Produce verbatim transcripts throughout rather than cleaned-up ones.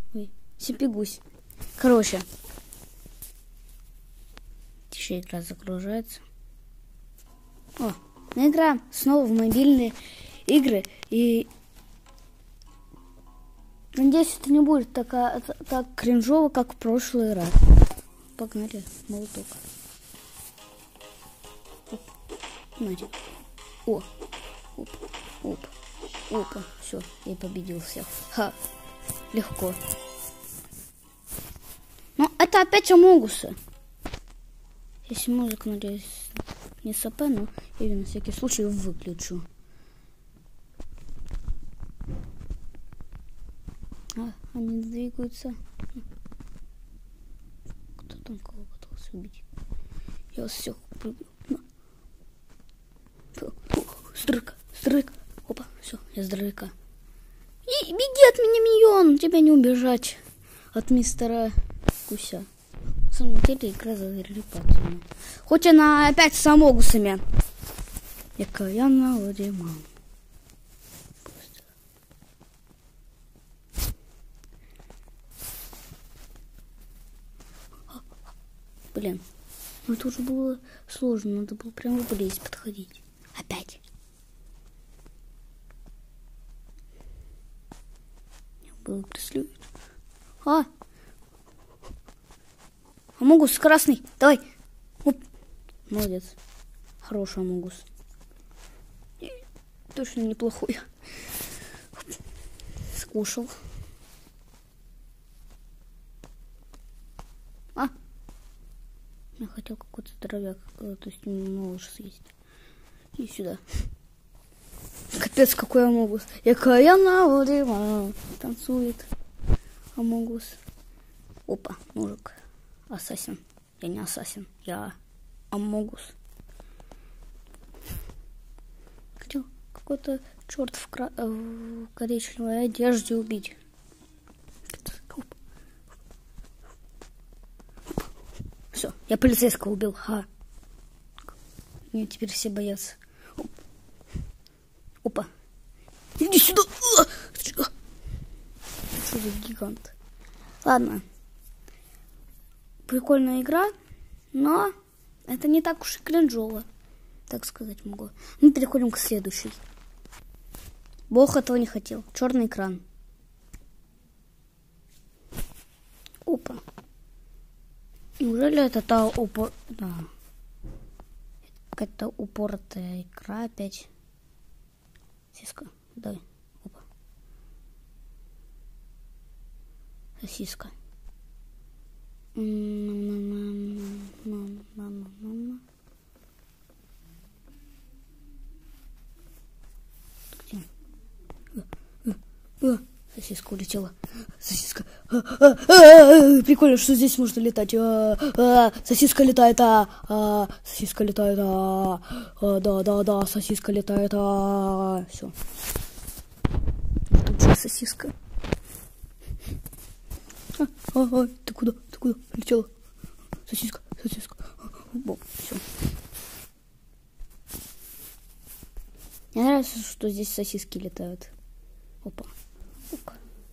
Ой, сипи-гусь. Короче. Еще игра загружается. О, мы играем снова в мобильные игры. И надеюсь, это не будет так, так кринжово, как в прошлый раз. Погнали, молоток. Оп. Смотри. О, оп, оп, опа. Все, я победил всех. Ха, легко. Но это опять Амогусы. Если музыка, надеюсь, не СП, но я ее на всякий случай выключу. А, они двигаются. Кто там кого пытался убить? Я вас всех прибью. Стрык, стрык. Опа, все, я сдрыка. И беги от меня, миньон! Тебя не убежать от мистера Гуся. На самом деле игра залипательная. Хоть она опять с Амогусами. Якая налодима. Блин, ну это уже было сложно. Надо было прямо вблизь подходить. Опять. Я был преследовать. А! Амогус красный, давай. Оп. Молодец. Хороший Амогус. Точно неплохой. Скушал. А. Я хотел какой-то здоровяк, то есть малыш съесть. И сюда. Капец, какой Амогус. Якая налодима. Танцует Амогус. Опа, мужик. Ассасин. Я не ассасин, я Амогус. Хотел какой-то черт в, кра... в коричневой одежде убить. Все, я полицейского убил. Ха. Меня теперь все боятся. Опа. Иди сюда. Что за гигант? Ладно. Прикольная игра, но это не так уж и кринжово, так сказать могу. Мы переходим к следующей. Бог этого не хотел. Черный экран. Опа. Неужели это та упор... Да. Какая-то упоротая игра опять. Сиска. Дай. Опа. Сосиска. Где? А, а, сосиска улетела. Сосиска. А, а, а, прикольно, что здесь можно летать. А, а, сосиска летает. А, а, сосиска летает. А, а, да, да, да, сосиска летает. А, все. Тут же сосиска. А, а, а, ты куда? Ты куда? Полетела. Сосиска, сосиска. Бог, все. Мне нравится, что здесь сосиски летают. Опа. Опа.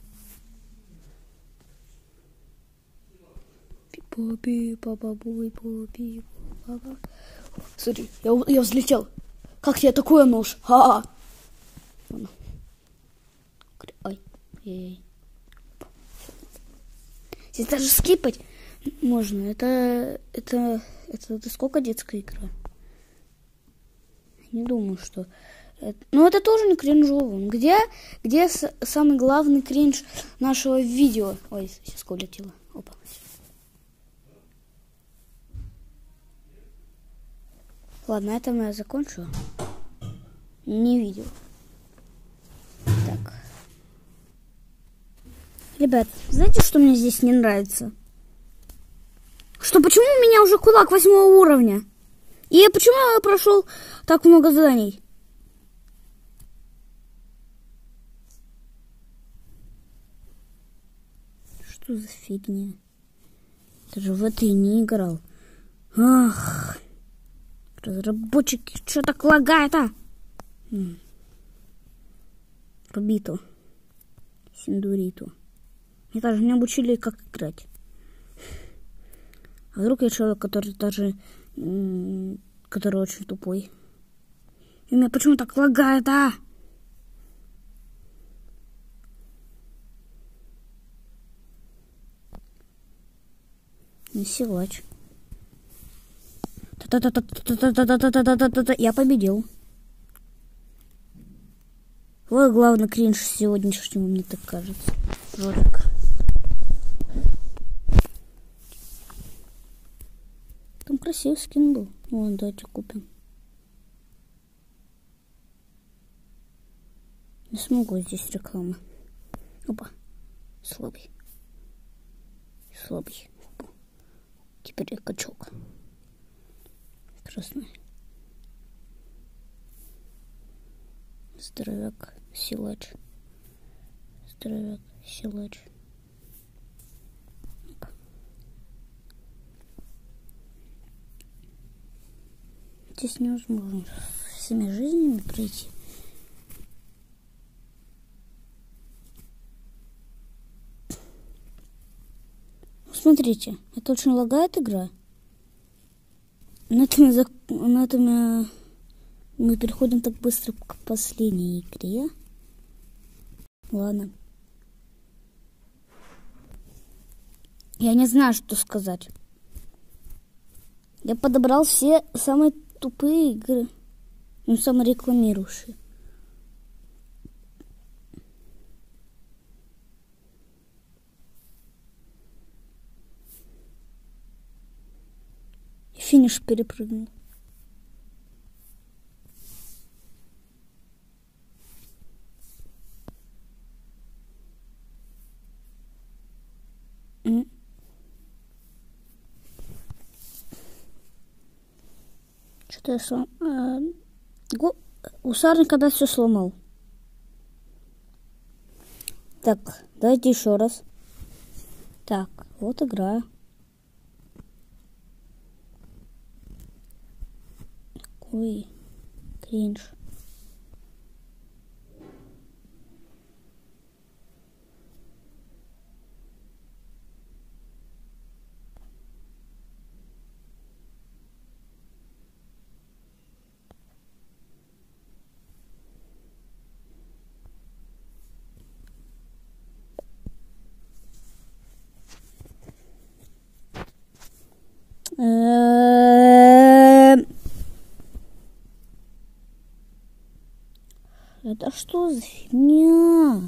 Смотри, я, я взлетел. Как тебе такое нож? Ха-ха. Ай, эй. Здесь даже скипать можно. Это, это, это, это сколько детская игра? Не думаю, что... Это, но это тоже не кринжово. Где, где с, самый главный кринж нашего видео? Ой, сосиска улетела. Опа. Ладно, это я закончу. Не видео. Так. Ребят, знаете, что мне здесь не нравится? Что почему у меня уже кулак восьмого уровня? И почему я прошел так много заданий? Что за фигня? Ты же в это и не играл. Ах, разработчики, что так лагает, а? Рубиту. Синдуриту. Мне даже не обучили, как играть. А вдруг я человек, который даже... который очень тупой. И меня почему так лагает, а? Не силач. Я победил. Вот главный кринж сегодняшнего, мне так кажется. Ролик. Там красивый скин был. Вон, давайте купим. Не смогу здесь рекламы. Опа. Слабый. Слабый. Опа. Теперь я качок. Красный. Здоровяк, силач. Здоровяк, силач. Опа. Здесь невозможно всеми жизнями пройти. Смотрите, это очень лагает игра. На этом, на этом мы переходим так быстро к последней игре. Ладно. Я не знаю, что сказать. Я подобрал все самые тупые игры. Ну, самые рекламирующие. Финиш перепрыгнул. Mm. Что-то я сломал. А, го... Усарник когда все сломал. Так, давайте еще раз. Так, вот игра. Ой, кринж. Это что за фигня?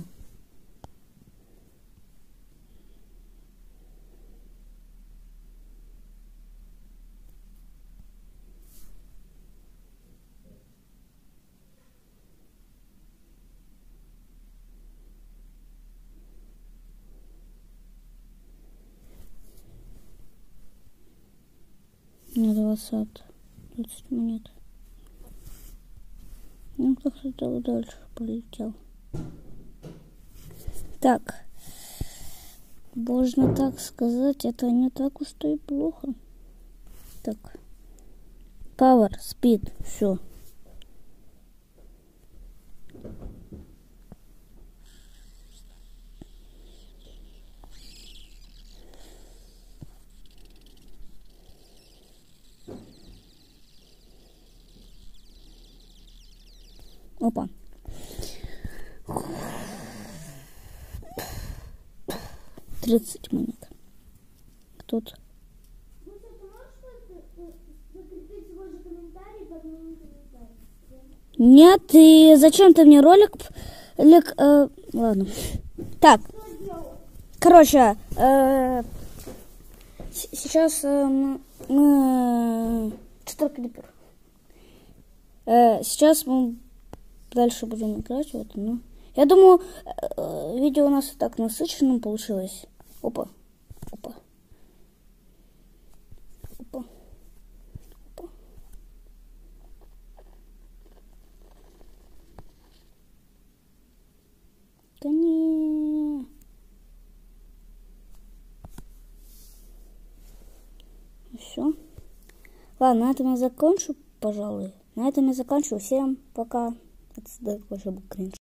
На двадцать. двадцать монет. Ну, как-то так дальше полетел. Так. Можно так сказать, это не так уж и плохо. Так. Power, speed, все. Опа. тридцать монет. Кто-то. Нет, и зачем ты мне ролик? Лик, э, ладно. Так. Короче, э, сейчас э, мы... Четыре клипер. Э, сейчас мы дальше будем играть. Вот, ну. Я думаю, э, видео у нас и так насыщенным получилось. Опа. Опа. Опа. Опа. Да не. Все. Ладно, на этом я закончу, пожалуй. На этом я заканчиваю. Всем пока. Это был кринж.